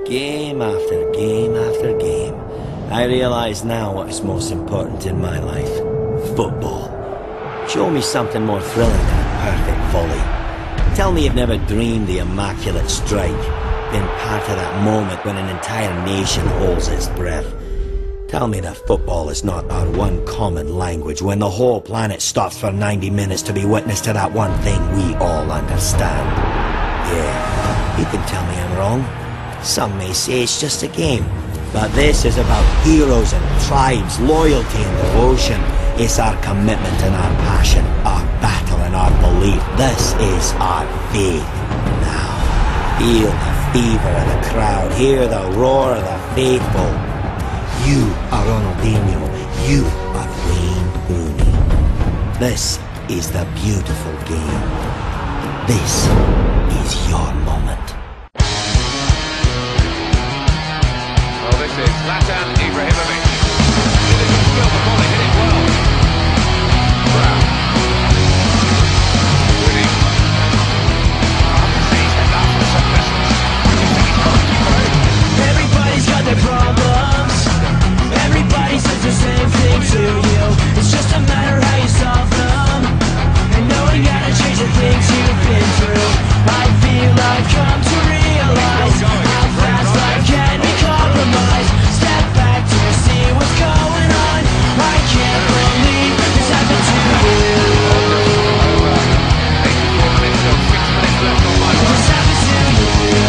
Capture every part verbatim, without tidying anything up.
Game after game after game, I realize now what is most important in my life. Football. Show me something more thrilling than a perfect volley. Tell me you've never dreamed the immaculate strike, been part of that moment when an entire nation holds its breath. Tell me that football is not our one common language when the whole planet stops for ninety minutes to be witness to that one thing we all understand. Yeah, you can tell me I'm wrong. Some may say it's just a game, but this is about heroes and tribes, loyalty and devotion. It's our commitment and our passion, our battle and our belief. This is our faith. Now, feel the fever of the crowd, hear the roar of the faithful. You are Ronaldinho, you are Wayne Rooney. This is the beautiful game. This is your moment. This is Zlatan Ibrahimovic. Did it fill the volley, hit it well. Brown. Winning. He's head up for some vessels. Everybody's got their problems. Everybody says the same thing to you. It's just a matter how you solve them. And knowing how to change the things you've been through. I feel I've come to realize how fast life can be compromised. Step back to see what's going on. I can't believe this happened to you. eighty-four minutes, so six minutes left on my watch. This happened to you.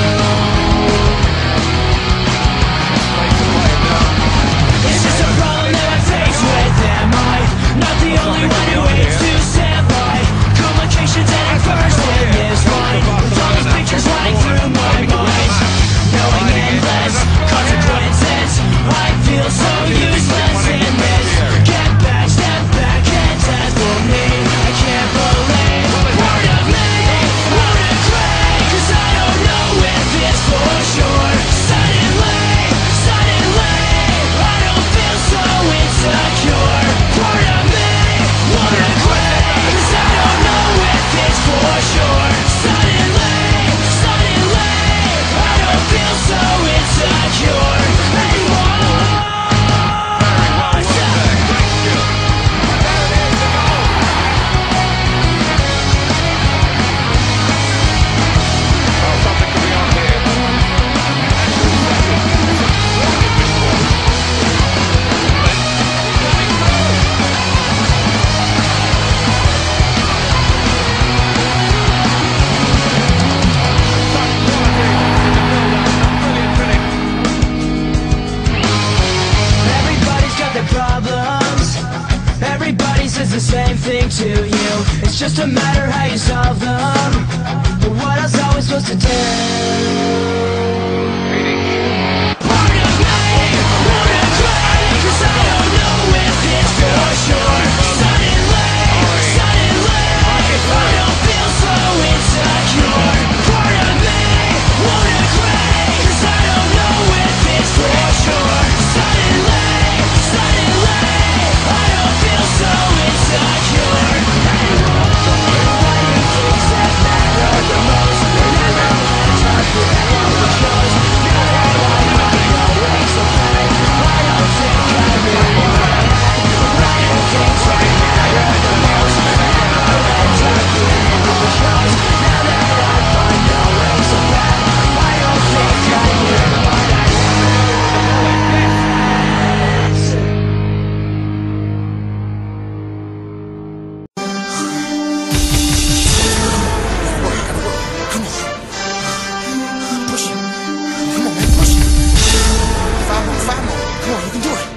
It's just a problem that I face with. Am I not the only one who hates to stand by complications and adversity is fine. With all these pictures running through my mind, knowing endless consequences, I feel so useless in this. Get back, step back, can't ask for me. I can't believe part of me wanna cry, 'cause I don't know if it's for sure. Suddenly, suddenly, I don't feel so insecure. Part of me wanna cry, 'cause I don't know if it's for sure. Suddenly, suddenly, I don't feel so insecure anymore. Something could be on here. Everybody's got their problems. Everybody says the same thing to you. It's just a matter how you solve them. But what else are we supposed to do? Part of me wanna cry, 'cause I don't know if it's for sure. Suddenly, suddenly, I don't feel so insecure. Part of me wanna cry, 'cause I don't know if it's for sure. Suddenly, suddenly, I don't feel so insecure anymore. Why do things that matter the most never last after anyone goes? Now that I find no ways to play, I don't think I really wanna hang. Why do things that matter the most never last after anyone goes? Now that I find no ways to play, I don't think I really wanna hang. Push it. Come on, man, push it. Five more, five more. Come on, you can do it.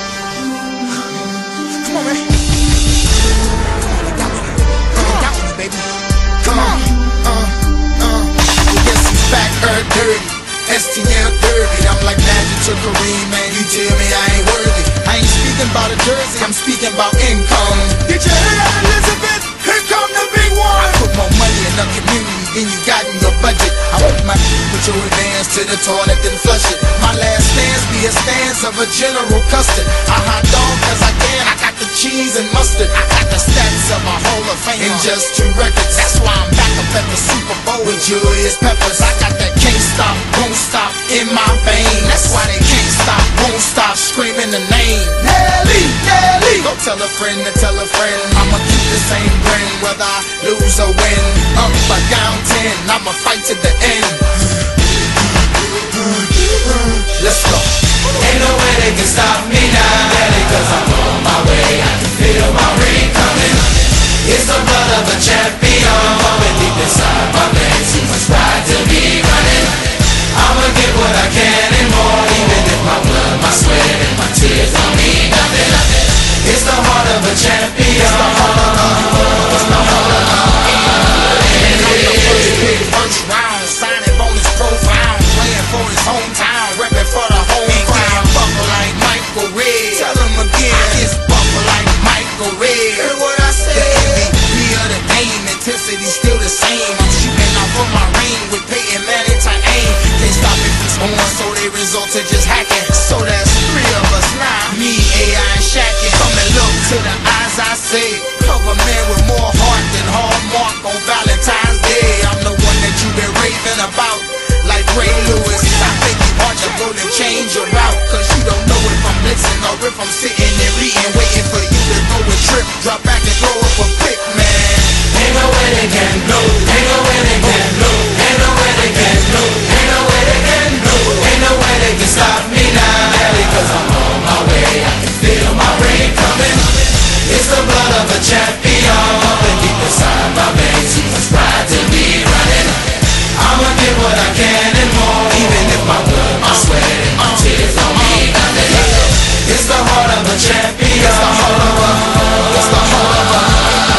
Come on, man. Come on, let that one. Let that one, baby. Come on. Uh, uh. Well, guess he's back, er, dirty. S T L thirty. I'm like Magic to Kareem, man. You tell me I ain't worthy. I ain't speaking about a jersey, I'm speaking about income. Get your head out, Elizabeth. Here come the big one. I put more money in the community than you got in your budget. I want my put your advance to the toilet, then flush it. My last stance be a stance of a General Custard. I hot dog cause I can, I got the cheese and mustard. I got the stats of a Hall of Fame in just two records. That's why I'm back up at the Super Bowl with Julius Peppers. I got that can't stop, won't stop. in my veins. That's why they can't stop, won't stop screaming the name. Nelly, Nelly. Go tell a friend to tell a friend. I'ma keep the same grin whether I lose or win. Up or down ten, I'ma fight to the end. Let's go. Ain't no way they can stop me now, Daddy, cause I'm on my way. I can feel my ring coming. It's the blood of a champion, pumping deep inside my veins. Too much pride to be running. I'ma get what I can and more, even if my blood, my sweat, and my tears don't mean nothing. It's the heart of a champion. It's the heart of a, it's the heart of a, and on the first pick, first round, signing bonus profound, playing for his hometown, repping for the home crowd. Buckle like Michael Red. Tell him again, I just buckle like Michael Red. Hear what I said? The M V P of the game, intensity still the same. I'm shooting off from my ring with Peyton Manning to aim. Can't stop me from scoring, so they result to just hacking. So that's three of us now, me, A I, and Shaqin'. Come and look to the eyes, I say, cover man with more heart than Hallmark on Valentine's Day. I'm the one that you've been raving about, like Ray Lewis. I think you ought to go and change your route, cause you don't know if I'm blitzing or if I'm sitting and reading, waiting for you to go and trip, drop back and throw up a pick, man. ain't no way they can blow. Ain't no way they can blow. Ain't no way they can blow. Ain't no way they can blow. Ain't no way they can stop me now, Daddy, cause I'm on my way. I can feel my brain coming. It's the blood of a champion, pumping deep inside my veins. Too much pride to be running. I'ma get what I can and more, even if my blood, my sweat, and my tears don't mean nothing. It's the heart of a champion. It's the heart of a, It's the heart of a,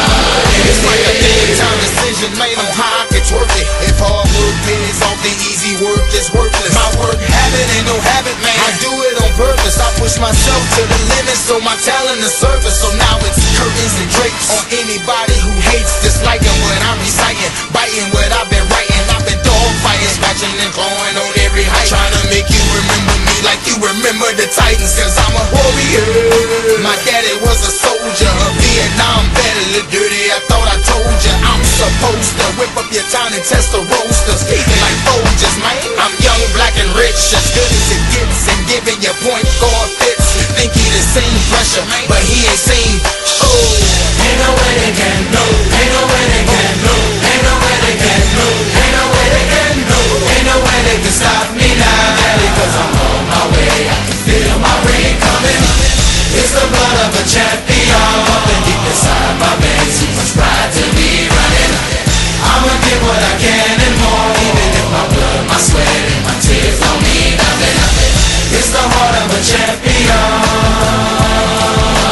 it's like a big time decision made on how I could work it. If hard work pays off, the easy work is worthless. My work habit ain't no habit, man. I do it on purpose. I push myself to the limit, so my talent is surface. So now it's curtains and drapes on anybody who hates, disliking what I'm reciting, biting what I've been writing. I've been dog fighting, scratching and clawing on every height, trying to make you remember me like you remember the Titans, cause I'm a warrior. My daddy was a soldier, a Vietnam vet, a little dirty. I thought I told ya I'm supposed to whip up your town and test the roasters, speaking like Folgers, man. I'm young, black, and rich, as good as it gets, and giving your point guard fits. Think he the same pressure, but he ain't seen. Oh, ain't no way they can blow. Ain't no way they can blow. Ain't no way they can blow. Ain't no way they can blow. Ain't no way they can stop me now, Daddy, cause I'm on my way. I can feel my brain coming. It's the blood of a champion, pumping deep inside my veins. Too much pride to be running. I'ma get what I can and more, even if my blood, my sweat, and my tears don't mean nothing. It's the heart of a champion.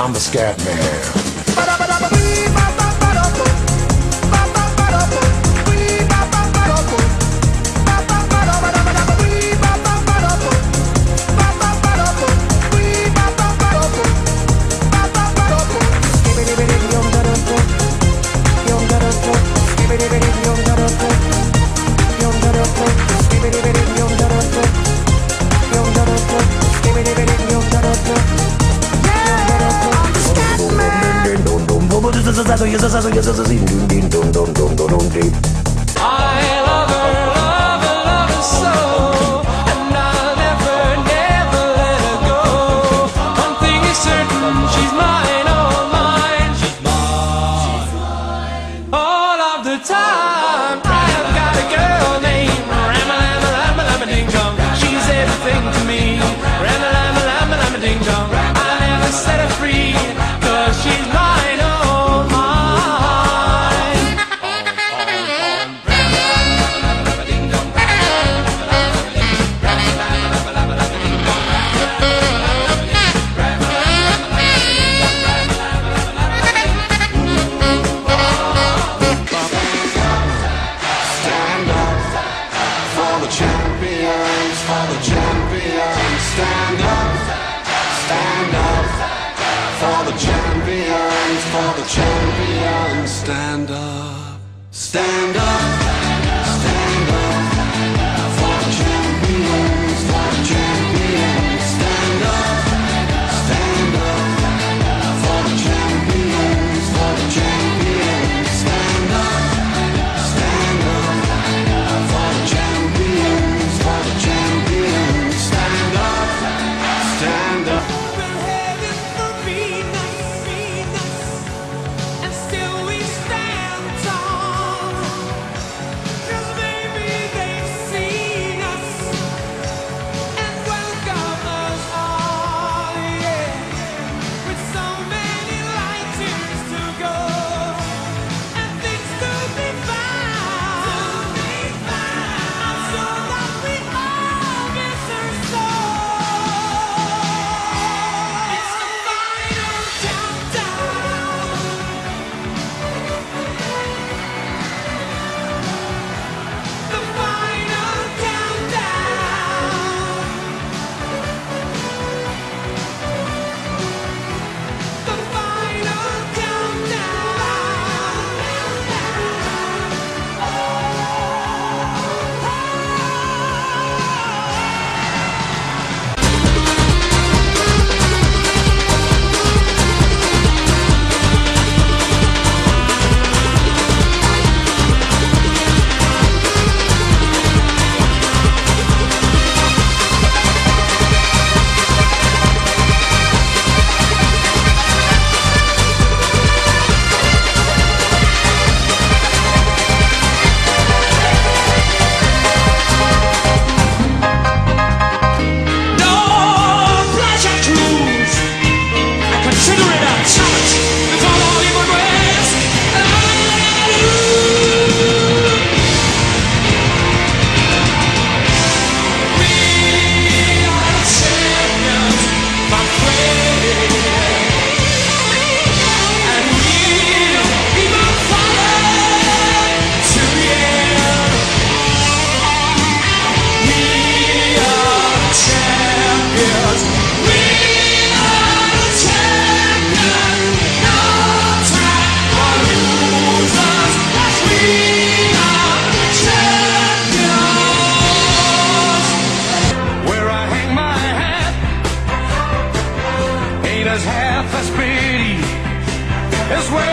I'm the scat man. I love her, love her, love her so, and I'll never, never let her go. One thing is certain, she's mine, all mine. She's mine. All of the time, I have got a girl named Rama Lama Lama Lama Ding Dong. She's everything to me. Rama Lama Lama Lama Ding Dong. I never set her free, 'cause she's mine, all mine. Champions, for the champions, stand up, stand up, for the champions, for the champions, stand up, stand up, stand up, for the champions, for the champions, stand up, stand up, for the champions, for the champions, stand up, stand up, for the champions, for the champions, stand up, stand up. And still we stand tall, 'cause maybe they've seen us and welcome us all, yeah. With so many light years to go and things to be found, I'm sure that we all miss her so. It's the final countdown. The final countdown. The final No pleasure cruise. I consider it a challenge before all evil ways. We are the champions, my friend, and we'll be my fight to the end. We are the champions. We are the champions. No time for losers, 'cause we are the champions. Where I hang my hat ain't as half as pretty as where